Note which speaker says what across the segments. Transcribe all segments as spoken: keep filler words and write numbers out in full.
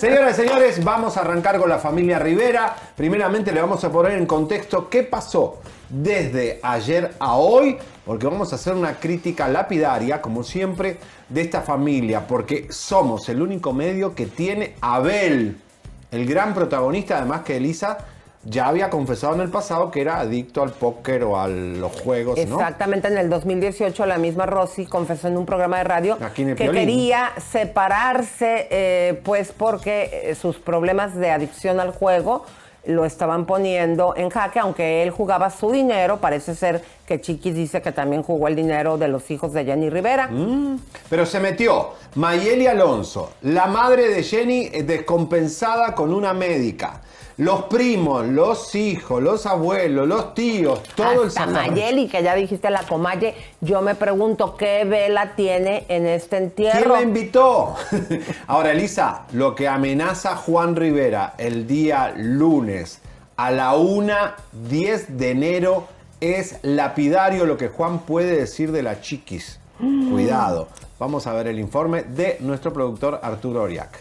Speaker 1: Señoras y señores, vamos a arrancar con la familia Rivera. Primeramente le vamos a poner en contexto qué pasó desde ayer a hoy, porque vamos a hacer una crítica lapidaria, como siempre, de esta familia, porque somos el único medio que tiene a Abel, el gran protagonista, además que Elisa ya había confesado en el pasado que era adicto al póker o a los juegos, ¿no?
Speaker 2: Exactamente, en el dos mil dieciocho la misma Rosy confesó en un programa de radio
Speaker 1: Aquí en el
Speaker 2: que
Speaker 1: Piolín.
Speaker 2: quería separarse, eh, pues porque sus problemas de adicción al juego lo estaban poniendo en jaque, aunque él jugaba su dinero. Parece ser que Chiquis dice que también jugó el dinero de los hijos de Jenny Rivera.
Speaker 1: Mm, pero se metió Mayeli Alonso, la madre de Jenny, descompensada con una médica. Los primos, los hijos, los abuelos, los tíos, todo
Speaker 2: Hasta
Speaker 1: el
Speaker 2: Mayeli, que ya dijiste la comalle. Yo me pregunto qué vela tiene en este entierro.
Speaker 1: ¿Quién la invitó? Ahora, Elisa, lo que amenaza Juan Rivera el día lunes a la una diez de enero es lapidario lo que Juan puede decir de la Chiquis. Mm. Cuidado. Vamos a ver el informe de nuestro productor Arturo Oriac.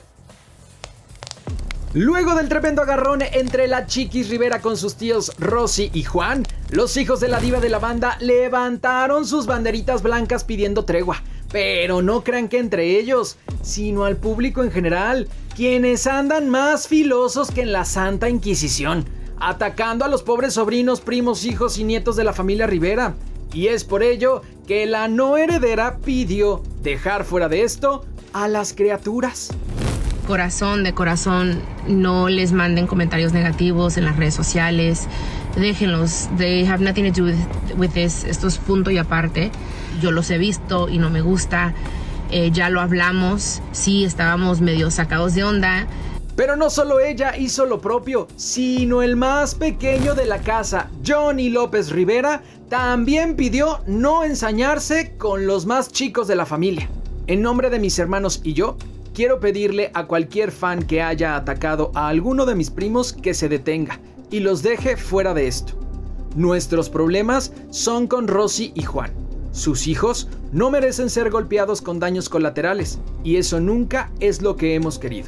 Speaker 3: Luego del tremendo agarrón entre la Chiquis Rivera con sus tíos Rosy y Juan, los hijos de la diva de la banda levantaron sus banderitas blancas pidiendo tregua. Pero no crean que entre ellos, sino al público en general, quienes andan más filosos que en la Santa Inquisición, atacando a los pobres sobrinos, primos, hijos y nietos de la familia Rivera. Y es por ello que la no heredera pidió dejar fuera de esto a las criaturas.
Speaker 4: Corazón, de corazón, no les manden comentarios negativos en las redes sociales. Déjenlos. They have nothing to do with, with this. Esto es punto y aparte. Yo los he visto y no me gusta. Eh, ya lo hablamos. Sí, estábamos medio sacados de onda.
Speaker 3: Pero no solo ella hizo lo propio, sino el más pequeño de la casa, Johnny López Rivera, también pidió no ensañarse con los más chicos de la familia. En nombre de mis hermanos y yo, quiero pedirle a cualquier fan que haya atacado a alguno de mis primos que se detenga y los deje fuera de esto. Nuestros problemas son con Rosy y Juan. Sus hijos no merecen ser golpeados con daños colaterales, y eso nunca es lo que hemos querido.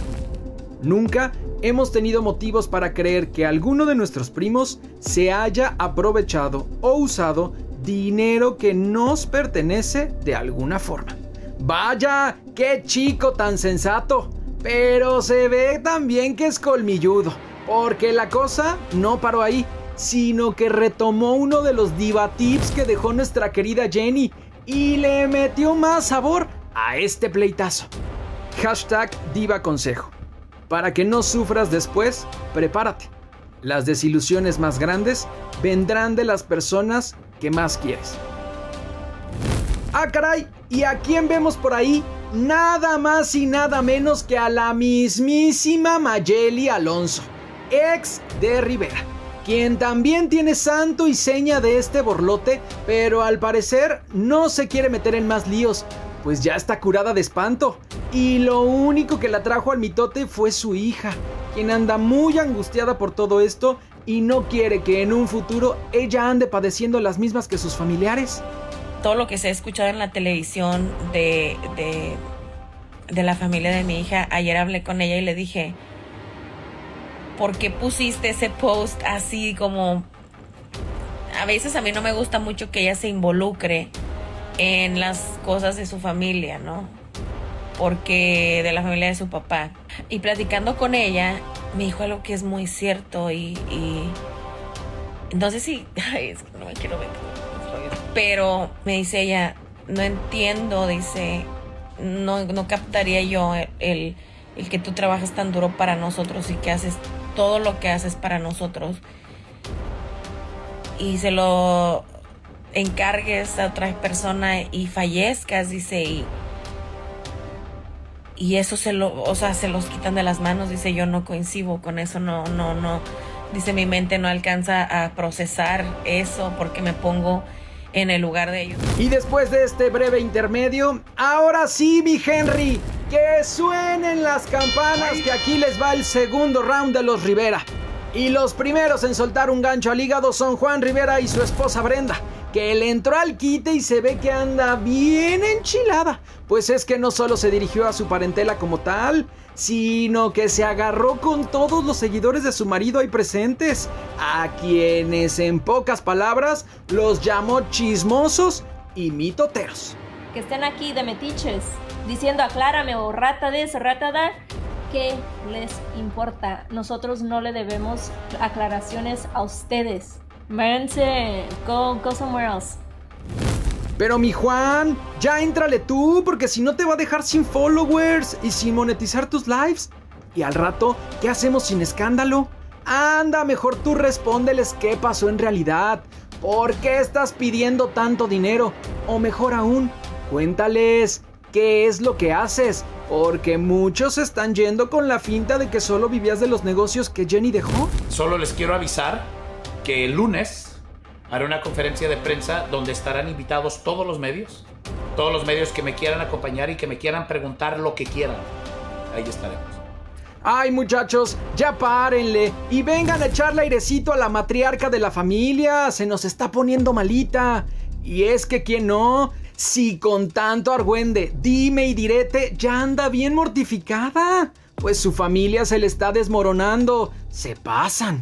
Speaker 3: Nunca hemos tenido motivos para creer que alguno de nuestros primos se haya aprovechado o usado dinero que nos pertenece de alguna forma. ¡Vaya! ¡Qué chico tan sensato! Pero se ve también que es colmilludo, porque la cosa no paró ahí, sino que retomó uno de los diva tips que dejó nuestra querida Jenny y le metió más sabor a este pleitazo. Hashtag Diva Consejo. Para que no sufras después, prepárate. Las desilusiones más grandes vendrán de las personas que más quieres. ¡Ah, caray! ¿Y a quién vemos por ahí? Nada más y nada menos que a la mismísima Mayeli Alonso, ex de Rivera, quien también tiene santo y seña de este borlote, pero al parecer no se quiere meter en más líos, pues ya está curada de espanto. Y lo único que la trajo al mitote fue su hija, quien anda muy angustiada por todo esto y no quiere que en un futuro ella ande padeciendo las mismas que sus familiares.
Speaker 5: Todo lo que se ha escuchado en la televisión de, de, de la familia de mi hija, ayer hablé con ella y le dije, ¿por qué pusiste ese post así como...? A veces a mí no me gusta mucho que ella se involucre en las cosas de su familia, ¿no? Porque de la familia de su papá. Y platicando con ella, me dijo algo que es muy cierto y... y entonces sí, ay, es que no me quiero meter. Pero me dice ella, no entiendo, dice, no, no captaría yo el, el, el que tú trabajas tan duro para nosotros y que haces todo lo que haces para nosotros y se lo encargues a otra persona y fallezcas, dice, y, y eso se lo, o sea, se los quitan de las manos, dice, yo no coincido con eso, no, no, no, dice, mi mente no alcanza a procesar eso porque me pongo en el lugar de ellos.
Speaker 3: Y después de este breve intermedio, ahora sí, mi Henry, que suenen las campanas, que aquí les va el segundo round de los Rivera. Y los primeros en soltar un gancho al hígado son Juan Rivera y su esposa Brenda, que le entró al quite y se ve que anda bien enchilada. Pues es que no solo se dirigió a su parentela como tal, sino que se agarró con todos los seguidores de su marido ahí presentes, a quienes en pocas palabras los llamó chismosos y mitoteros.
Speaker 6: Que estén aquí de metiches, diciendo aclárame o rata de eso, rata da. ¿Qué les importa? Nosotros no le debemos aclaraciones a ustedes. Váyanse, go, go somewhere else.
Speaker 3: Pero mi Juan, ya éntrale tú, porque si no te va a dejar sin followers y sin monetizar tus lives. Y al rato, ¿qué hacemos sin escándalo? Anda, mejor tú respóndeles qué pasó en realidad. ¿Por qué estás pidiendo tanto dinero? O mejor aún, cuéntales qué es lo que haces. Porque muchos están yendo con la finta de que solo vivías de los negocios que Jenny dejó.
Speaker 7: Solo les quiero avisar que el lunes haré una conferencia de prensa donde estarán invitados todos los medios, todos los medios que me quieran acompañar y que me quieran preguntar lo que quieran. Ahí estaremos.
Speaker 3: Ay, muchachos, ya párenle y vengan a echarle airecito a la matriarca de la familia. Se nos está poniendo malita. Y es que, ¿quién no? Si con tanto argüende, dime y direte, ya anda bien mortificada. Pues su familia se le está desmoronando. Se pasan.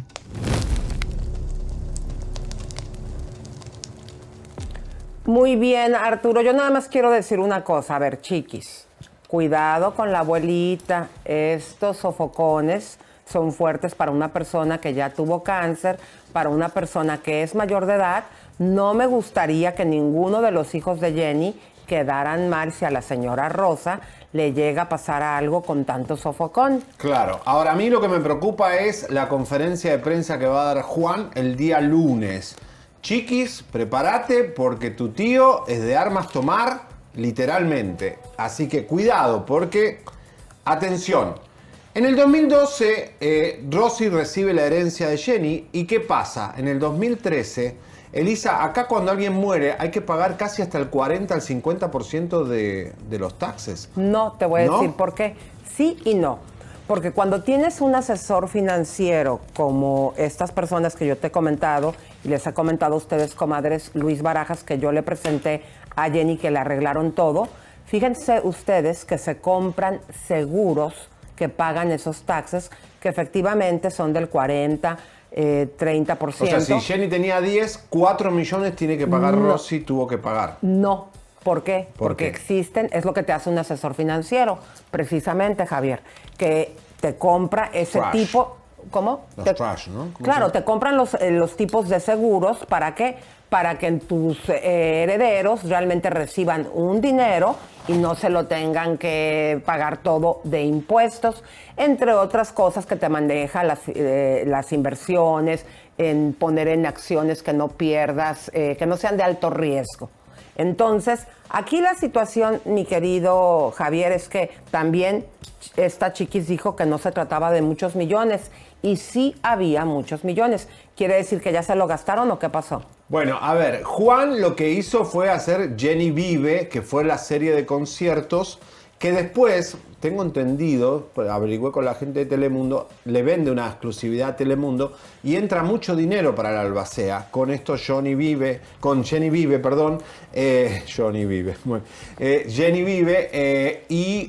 Speaker 2: Muy bien, Arturo. Yo nada más quiero decir una cosa. A ver, chiquis, cuidado con la abuelita. Estos sofocones son fuertes para una persona que ya tuvo cáncer, para una persona que es mayor de edad. No me gustaría que ninguno de los hijos de Jenny quedaran mal si a la señora Rosa le llega a pasar algo con tanto sofocón.
Speaker 1: Claro. Ahora, a mí lo que me preocupa es la conferencia de prensa que va a dar Juan el día lunes. Chiquis, prepárate porque tu tío es de armas tomar, literalmente. Así que cuidado, porque, atención, en el dos mil doce eh, Rosy recibe la herencia de Jenny. ¿Y qué pasa? En el dos mil trece, Elisa, acá cuando alguien muere hay que pagar casi hasta el cuarenta al cincuenta por ciento de, de los taxes.
Speaker 2: No, te voy a
Speaker 1: ¿No?
Speaker 2: decir por qué. Sí y no. Porque cuando tienes un asesor financiero como estas personas que yo te he comentado, y les he comentado a ustedes, comadres, Luis Barajas, que yo le presenté a Jenny, que le arreglaron todo, fíjense ustedes que se compran seguros que pagan esos taxes, que efectivamente son del cuarenta, eh, treinta por ciento.
Speaker 1: O sea, si Jenny tenía diez, cuatro millones tiene que pagar
Speaker 2: No.
Speaker 1: Rosy, tuvo que pagar.
Speaker 2: No. ¿Por qué?
Speaker 1: ¿Por
Speaker 2: Porque
Speaker 1: qué?
Speaker 2: existen, es lo que te hace un asesor financiero, precisamente, Javier, que te compra ese
Speaker 1: Trash.
Speaker 2: tipo. ¿Cómo?
Speaker 1: Los
Speaker 2: Te-
Speaker 1: trash, ¿no? ¿Cómo
Speaker 2: Claro,
Speaker 1: se-
Speaker 2: te compran los, eh, los tipos de seguros. ¿Para qué? Para que tus eh, herederos realmente reciban un dinero y no se lo tengan que pagar todo de impuestos, entre otras cosas que te maneja las, eh, las inversiones, en poner en acciones que no pierdas, eh, que no sean de alto riesgo. Entonces, aquí la situación, mi querido Javier, es que también esta chiquis dijo que no se trataba de muchos millones, y sí había muchos millones. ¿Quiere decir que ya se lo gastaron o qué pasó?
Speaker 1: Bueno, a ver, Juan lo que hizo fue hacer Jenny Vive, que fue la serie de conciertos, que después, tengo entendido, pues averigüé con la gente de Telemundo, le vende una exclusividad a Telemundo y entra mucho dinero para la albacea. Con esto Johnny Vive, con Jenny Vive, perdón, eh, Johnny Vive, bueno, eh, Jenny Vive, eh, y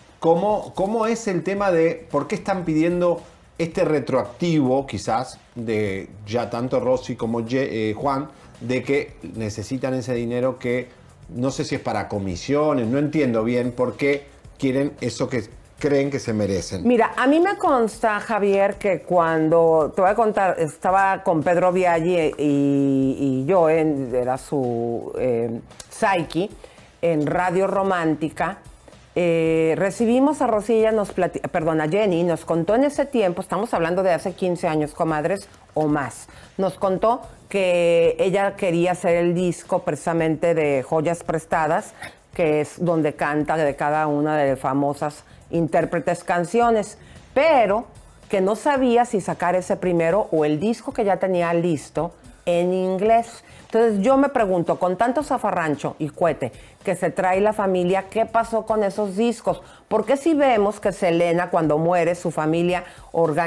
Speaker 1: cómo, cómo es el tema de por qué están pidiendo este retroactivo, quizás, de ya tanto Rosy como Ye- eh, Juan, de que necesitan ese dinero que no sé si es para comisiones, no entiendo bien por qué quieren eso que creen que se merecen.
Speaker 2: Mira, a mí me consta, Javier, que cuando, te voy a contar, estaba con Pedro Viaggi y, y yo, en, era su eh, Psyche, en Radio Romántica. Eh, recibimos a Rosilla, nos plati- perdón, a Jenny, nos contó en ese tiempo, estamos hablando de hace quince años, comadres, o más, nos contó que ella quería hacer el disco precisamente de Joyas Prestadas, que es donde canta de cada una de las famosas intérpretes canciones, pero que no sabía si sacar ese primero o el disco que ya tenía listo en inglés. Entonces yo me pregunto, con tanto zafarrancho y cohete que se trae la familia, ¿qué pasó con esos discos? Porque si vemos que Selena, cuando muere, su familia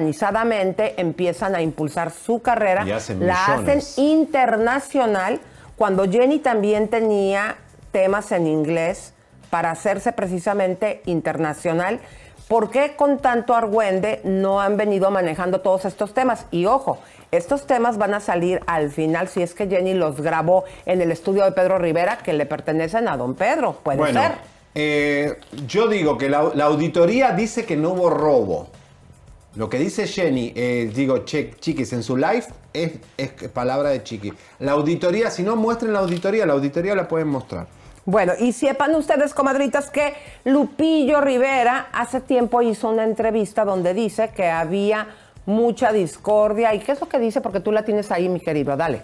Speaker 2: organizadamente empiezan a impulsar su carrera,
Speaker 1: Y hacen
Speaker 2: la
Speaker 1: millones.
Speaker 2: hacen internacional, cuando Jenny también tenía temas en inglés para hacerse precisamente internacional. ¿Por qué con tanto argüende no han venido manejando todos estos temas? Y ojo, estos temas van a salir al final, si es que Jenny los grabó en el estudio de Pedro Rivera, que le pertenecen a don Pedro, puede
Speaker 1: bueno,
Speaker 2: ser.
Speaker 1: Eh, yo digo que la, la auditoría dice que no hubo robo. Lo que dice Jenny, eh, digo, che, Chiquis, en su live, es, es palabra de Chiqui. La auditoría, si no muestren la auditoría, la auditoría la pueden mostrar.
Speaker 2: Bueno, y sepan ustedes, comadritas, que Lupillo Rivera hace tiempo hizo una entrevista donde dice que había mucha discordia. ¿Y qué es lo que dice? Porque tú la tienes ahí, mi querido, dale.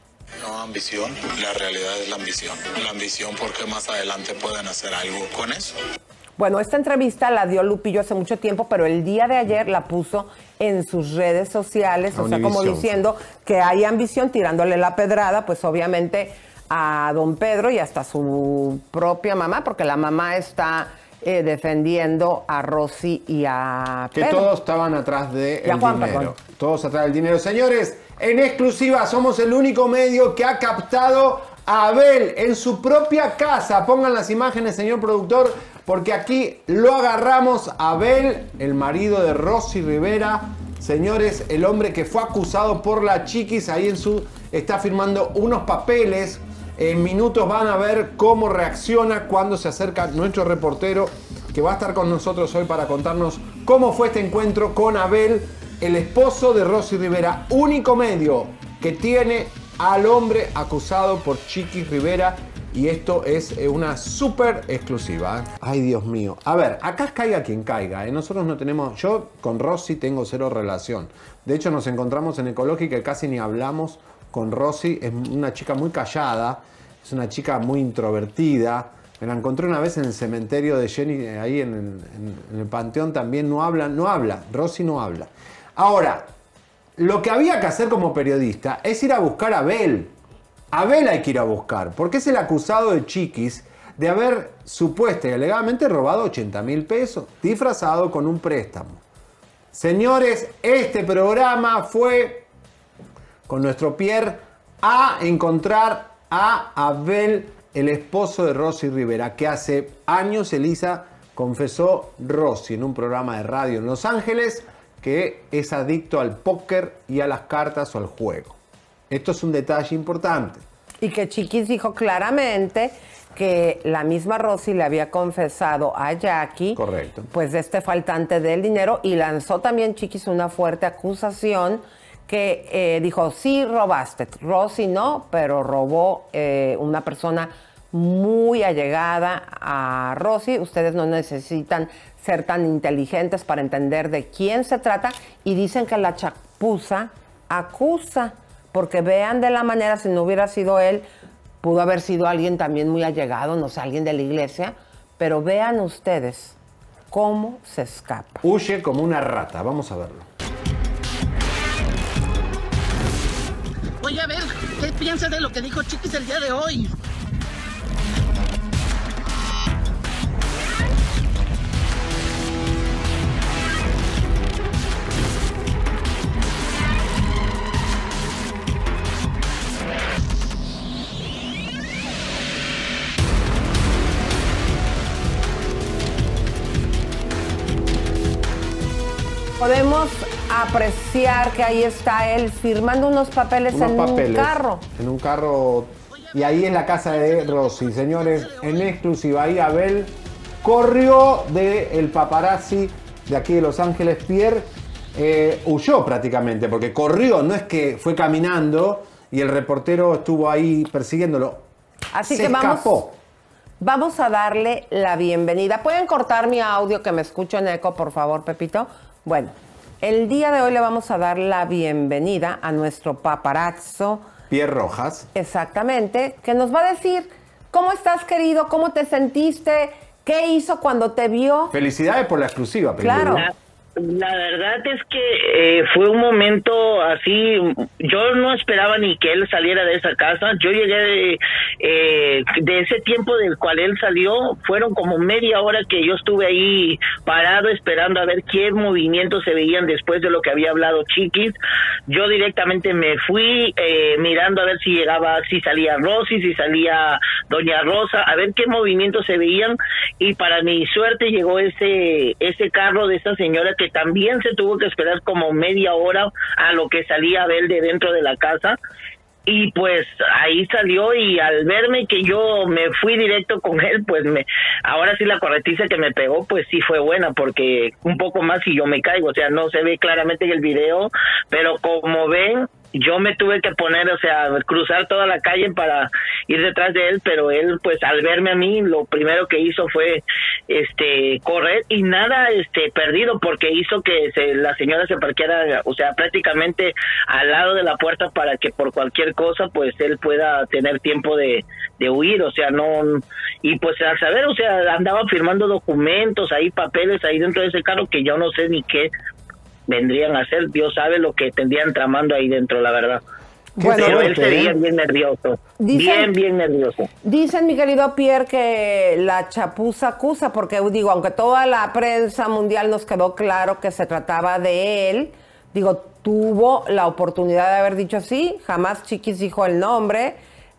Speaker 8: No ambición, la realidad es la ambición. La ambición porque más adelante pueden hacer algo con eso.
Speaker 2: Bueno, esta entrevista la dio Lupillo hace mucho tiempo, pero el día de ayer la puso en sus redes sociales, o sea, como diciendo que hay ambición, tirándole la pedrada, pues obviamente a don Pedro y hasta su propia mamá, porque la mamá está eh, defendiendo a Rosy y a
Speaker 1: Que
Speaker 2: Pedro.
Speaker 1: todos estaban atrás del
Speaker 2: Y a Juan,
Speaker 1: dinero.
Speaker 2: perdón.
Speaker 1: Todos atrás del dinero. Señores, en exclusiva somos el único medio que ha captado a Abel en su propia casa. Pongan las imágenes, señor productor, porque aquí lo agarramos a Abel, el marido de Rosy Rivera. Señores, el hombre que fue acusado por la Chiquis, ahí en su... está firmando unos papeles. En minutos van a ver cómo reacciona cuando se acerca nuestro reportero, que va a estar con nosotros hoy para contarnos cómo fue este encuentro con Abel, el esposo de Rosy Rivera, único medio que tiene al hombre acusado por Chiquis Rivera. Y esto es una súper exclusiva. Ay, Dios mío. A ver, acá caiga quien caiga. ¿eh? Nosotros no tenemos... Yo con Rosy tengo cero relación. De hecho, nos encontramos en Ecológica y casi ni hablamos con Rosy. Es una chica muy callada. Es una chica muy introvertida. Me la encontré una vez en el cementerio de Jenny, ahí en el, en, en el Panteón también. No habla, no habla. Rosy no habla. Ahora, lo que había que hacer como periodista es ir a buscar a Abel. Abel hay que ir a buscar, porque es el acusado de Chiquis de haber supuesta y alegadamente robado ochenta mil pesos, disfrazado con un préstamo. Señores, este programa fue con nuestro Pierre a encontrar a Abel, el esposo de Rosy Rivera, que hace años Elisa confesó Rosy en un programa de radio en Los Ángeles que es adicto al póker y a las cartas o al juego. Esto es un detalle importante.
Speaker 2: Y que Chiquis dijo claramente que la misma Rosy le había confesado a Jackie,
Speaker 1: correcto,
Speaker 2: pues de este faltante del dinero, y lanzó también Chiquis una fuerte acusación que eh, dijo, sí robaste, Rosy no, pero robó eh, una persona muy allegada a Rosy. Ustedes no necesitan ser tan inteligentes para entender de quién se trata, y dicen que la chapuza acusa. Porque vean de la manera, si no hubiera sido él, pudo haber sido alguien también muy allegado, no sé, alguien de la iglesia. Pero vean ustedes cómo se escapa.
Speaker 1: Huye como una rata, vamos a verlo.
Speaker 9: Oye, a ver, ¿qué piensas de lo que dijo Chiquis el día de hoy?
Speaker 2: Podemos apreciar que ahí está él firmando unos papeles
Speaker 1: unos
Speaker 2: en
Speaker 1: papeles,
Speaker 2: un carro.
Speaker 1: En un carro. Y ahí es la casa de Rosy. Señores, en exclusiva, ahí Abel corrió del paparazzi de aquí de Los Ángeles. Pierre eh, huyó prácticamente, porque corrió, no es que fue caminando y el reportero estuvo ahí persiguiéndolo.
Speaker 2: Así
Speaker 1: Se
Speaker 2: que vamos,
Speaker 1: escapó.
Speaker 2: vamos a darle la bienvenida. ¿Pueden cortar mi audio que me escucho en eco, por favor, Pepito? Bueno, el día de hoy le vamos a dar la bienvenida a nuestro paparazzo
Speaker 1: Pierre Rojas.
Speaker 2: Exactamente, que nos va a decir cómo estás, querido, cómo te sentiste, qué hizo cuando te vio.
Speaker 1: Felicidades por la exclusiva, primero.
Speaker 2: Claro.
Speaker 10: La verdad es que eh, fue un momento así, yo no esperaba ni que él saliera de esa casa. Yo llegué de, eh, de ese tiempo del cual él salió, fueron como media hora que yo estuve ahí parado esperando a ver qué movimientos se veían después de lo que había hablado Chiquis. Yo directamente me fui eh, mirando a ver si llegaba, si salía Rosy, si salía Doña Rosa, a ver qué movimientos se veían, y para mi suerte llegó ese, ese carro de esa señora que también se tuvo que esperar como media hora a lo que salía Abel de dentro de la casa. Y pues ahí salió, y al verme que yo me fui directo con él, pues me, ahora sí la corretiza que me pegó, pues sí fue buena, porque un poco más y yo me caigo. O sea, no se ve claramente en el video, pero como ven, yo me tuve que poner, o sea, cruzar toda la calle para ir detrás de él, pero él, pues, al verme a mí, lo primero que hizo fue, este, correr, y nada, este, perdido, porque hizo que se, la señora se parqueara, o sea, prácticamente al lado de la puerta para que por cualquier cosa, pues, él pueda tener tiempo de, de huir, o sea, no, y pues, a saber, o sea, andaba firmando documentos, ahí papeles, ahí dentro de ese carro que yo no sé ni qué vendrían a hacer. Dios sabe lo que tendrían tramando ahí dentro, la verdad.
Speaker 2: Bueno,
Speaker 10: pero él se veía bien nervioso, dicen, bien, bien nervioso.
Speaker 2: Dicen, mi querido Pierre, que la chapuza acusa, porque digo, aunque toda la prensa mundial nos quedó claro que se trataba de él, digo, tuvo la oportunidad de haber dicho sí, jamás Chiquis dijo el nombre,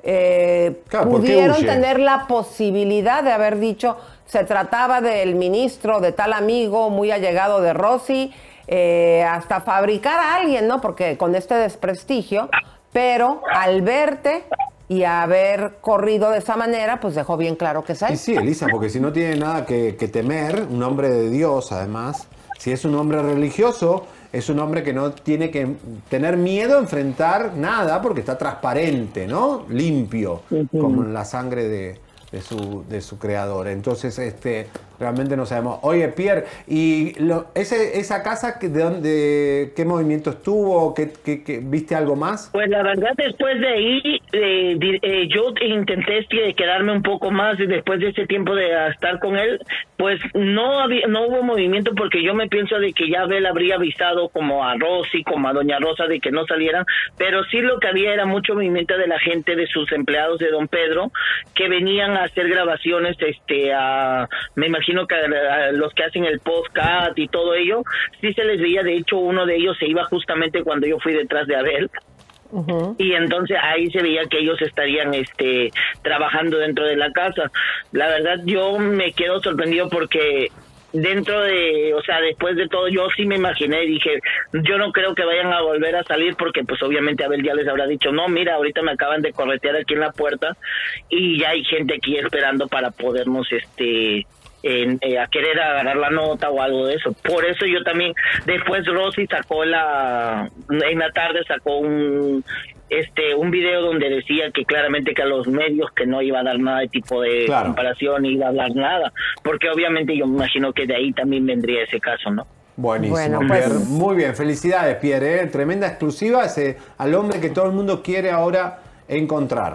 Speaker 2: eh,
Speaker 1: claro,
Speaker 2: pudieron tener la posibilidad de haber dicho, se trataba del ministro, de tal amigo muy allegado de Rosy, Eh, hasta fabricar a alguien, ¿no? Porque con este desprestigio, pero al verte y haber corrido de esa manera, pues dejó bien claro que es él.
Speaker 1: Y sí, Elisa, porque si no tiene nada que, que temer, un hombre de Dios, además, si es un hombre religioso, es un hombre que no tiene que tener miedo a enfrentar nada, porque está transparente, ¿no? Limpio, uh-huh. como en la sangre de, de, su, de su creador. Entonces, este... realmente no sabemos. Oye, Pierre, ¿y lo, ese, esa casa de dónde, qué movimientos tuvo? ¿Qué, qué, qué, ¿Viste algo más?
Speaker 10: Pues la verdad, después de ahí, eh, eh, yo intenté quedarme un poco más, y después de ese tiempo de estar con él, pues no había, no hubo movimiento, porque yo me pienso de que ya Abel habría avisado como a Rosy, como a Doña Rosa, de que no salieran, pero sí lo que había era mucho movimiento de la gente, de sus empleados de Don Pedro, que venían a hacer grabaciones, este, a, me imagino que a los que hacen el podcast y todo ello, sí se les veía. De hecho, uno de ellos se iba justamente cuando yo fui detrás de Abel. Uh-huh. Y entonces ahí se veía que ellos estarían este trabajando dentro de la casa. La verdad, yo me quedo sorprendido porque dentro de, o sea, después de todo, yo sí me imaginé, dije, yo no creo que vayan a volver a salir, porque pues obviamente Abel ya les habrá dicho, no, mira, ahorita me acaban de corretear aquí en la puerta y ya hay gente aquí esperando para podernos este En, eh, a querer agarrar la nota o algo de eso. Por eso yo también, después Rosy sacó la, en la tarde sacó un este un video donde decía que claramente que a los medios que no iba a dar nada de tipo de claro. comparación, ni iba a hablar nada, porque obviamente yo me imagino que de ahí también vendría ese caso, ¿no?
Speaker 1: Buenísimo, bueno,
Speaker 2: pues,
Speaker 1: Pierre. Muy bien, felicidades, Pierre, ¿eh? Tremenda exclusiva ese, al hombre que todo el mundo quiere ahora encontrar.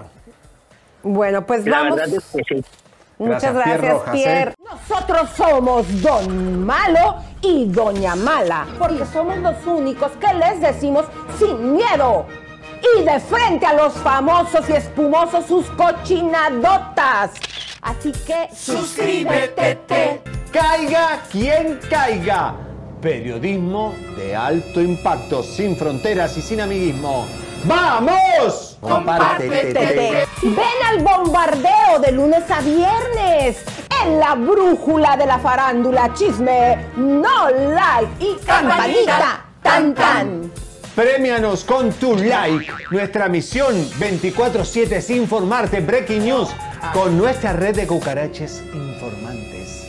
Speaker 2: Bueno, pues
Speaker 10: la
Speaker 2: vamos.
Speaker 10: Verdad es que sí.
Speaker 2: Muchas gracias,
Speaker 1: gracias
Speaker 2: Pierre. Rojas, Pierre. ¿eh? Nosotros somos Don Malo y Doña Mala, porque somos los únicos que les decimos sin miedo y de frente a los famosos y espumosos sus cochinadotas. Así que suscríbete. Te.
Speaker 1: Caiga quien caiga. Periodismo de alto impacto, sin fronteras y sin amiguismo. ¡Vamos!
Speaker 2: Compártete. Ven al bombardeo de lunes a viernes en la brújula de la farándula, chisme, no like y campanita, tan tan.
Speaker 1: Premianos con tu like. Nuestra misión veinticuatro siete es informarte, breaking news, con nuestra red de cucaraches